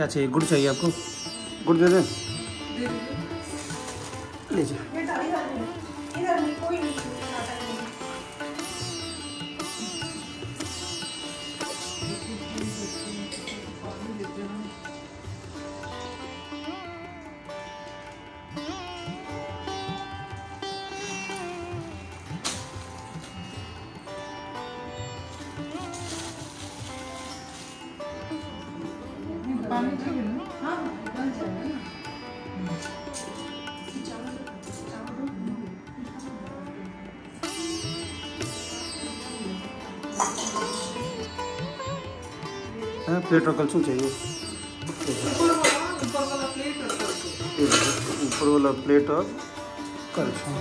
चाहिए? गुड़ चाहिए आपको? गुड़ दे दें? लीजिए। प्लेट और कलछुल चाहिए? ऊपर वाला प्लेट और कलछुल।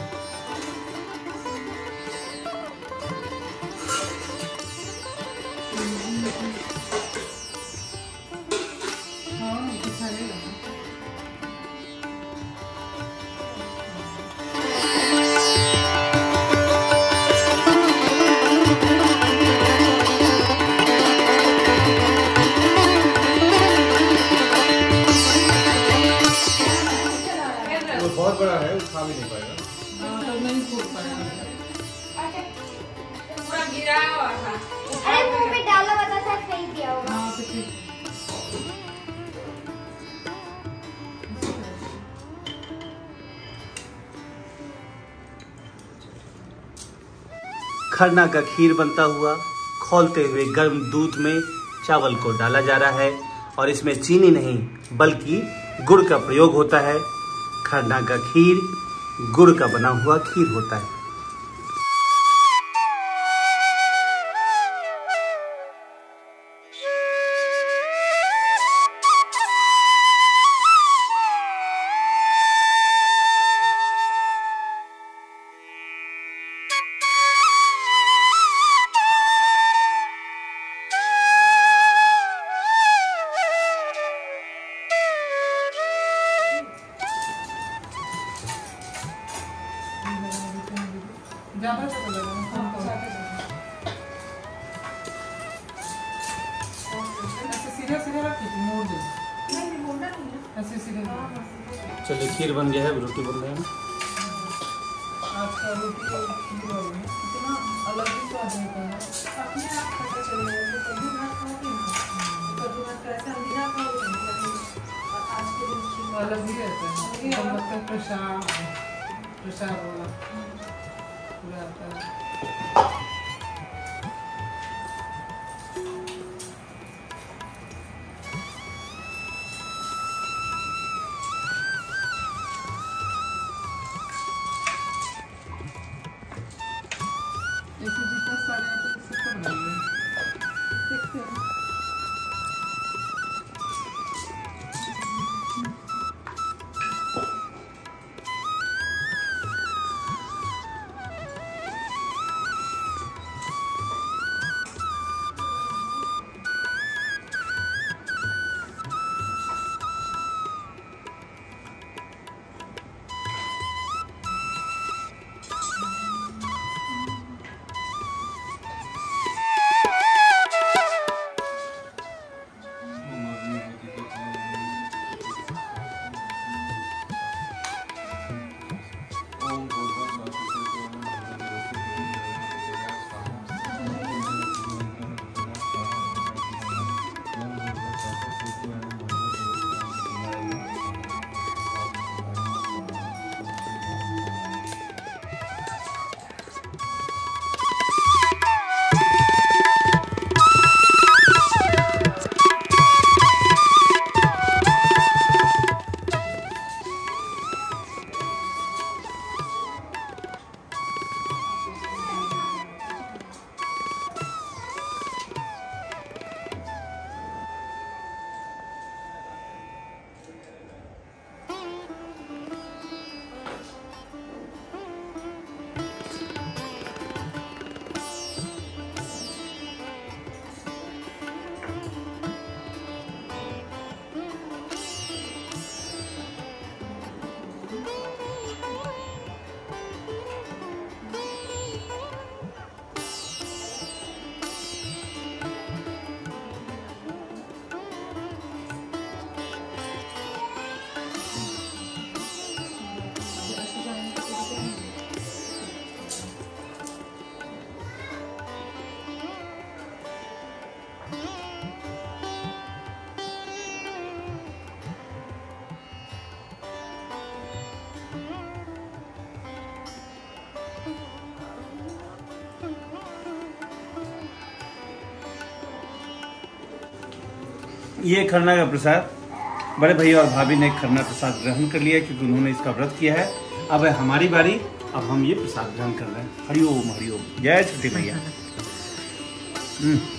बहुत बड़ा है, खा भी नहीं पाएगा। नहीं खोल पाएगा। पूरा गिरा हुआ था। अरे मुंह में डाला बता था सही दिया होगा। हाँ तो ठीक। खरना का खीर बनता हुआ खौलते हुए गर्म दूध में चावल को डाला जा रहा है और इसमें चीनी नहीं बल्कि गुड़ का प्रयोग होता है। खरना का खीर गुड़ का बना हुआ खीर होता है। ज़्यादा अच्छा लगेगा। ऐसे सीधा सीधा रखिए, मोड़ दो। नहीं मोड़ना नहीं है। ऐसे सीधे। चलिए खीर बन गया है, रोटी बन रही है। आज का रोटी इतना अलग ही स्वाद होता है। अपने आप पता चलेगा कि कभी भात खाओगे ना, कभी भात कैसे हम बिना खाओगे आज के दिन अलग ही रहता है। एकदम लगता है प्रसाद वाला पूरा आता है। ऐसे जितना सारे आते हैं सबको बनाइए। देखते हैं। ये खरना का प्रसाद बड़े भैया और भाभी ने खरना प्रसाद ग्रहण कर लिया क्योंकि उन्होंने इसका व्रत किया है। अब है हमारी बारी, अब हम ये प्रसाद ग्रहण कर रहे हैं। हरिओम हरिओम, जय छठी मैया।